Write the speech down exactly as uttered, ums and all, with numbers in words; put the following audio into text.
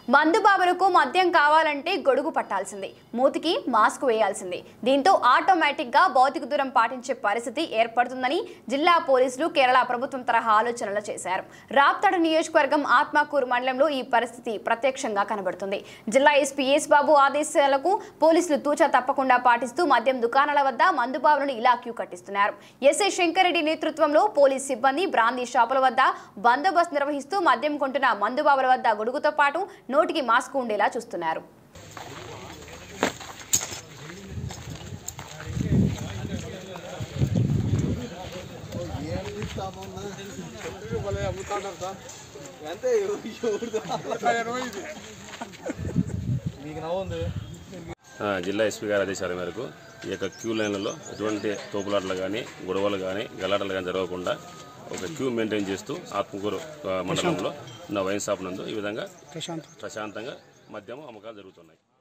మందు బాబులకు మద్యం కావాలంటే గొడుగు పట్టాల్సిందే, మూతికి మాస్క్ వేయాల్సిందే. దీంతో ఆటోమేటిక్ గా భౌతిక దూరం పాటించే పరిస్థితి ఏర్పడుతుందని జిల్లా పోలీసులు కేరళ ప్రభుత్వం తరహా ఆలోచనలు చేశారు. రాప్తాడు నియోజకవర్గం ఆత్మకూరు మండలంలో ఈ పరిస్థితి ప్రత్యక్షంగా కనబడుతుంది. జిల్లా ఎస్పీ ఎస్ బాబు ఆదేశాలకు పోలీసులు తూచా తప్పకుండా పాటిస్తూ మద్యం దుకాణాల వద్ద మందు బాబులను ఇలా క్యూ కట్టిస్తున్నారు. ఎస్ఐ శంకర్ రెడ్డి నేతృత్వంలో పోలీస్ సిబ్బంది బ్రాందీ షాపుల వద్ద బందోబస్తు నిర్వహిస్తూ మద్యం కొంటున్న మందు బాబుల వద్ద గొడుగుతో పాటు నోటికి మాస్క్ ఉండేలా చూస్తున్నారు. జిల్లా ఎస్పీ గారి ఆదేశాల మేరకు ఈ యొక్క క్యూ లైన్లలో ఎటువంటి తోపులాటలు కానీ గొడవలు కానీ గలాటలు కానీ జరగకుండా ఒక క్యూ మెయింటైన్ చేస్తూ ఆత్మకూరు మండలంలో ఉన్న వైన్ షాప్ నందు ఈ విధంగా ప్రశాంతంగా మద్యం అమ్మకాలు జరుగుతున్నాయి.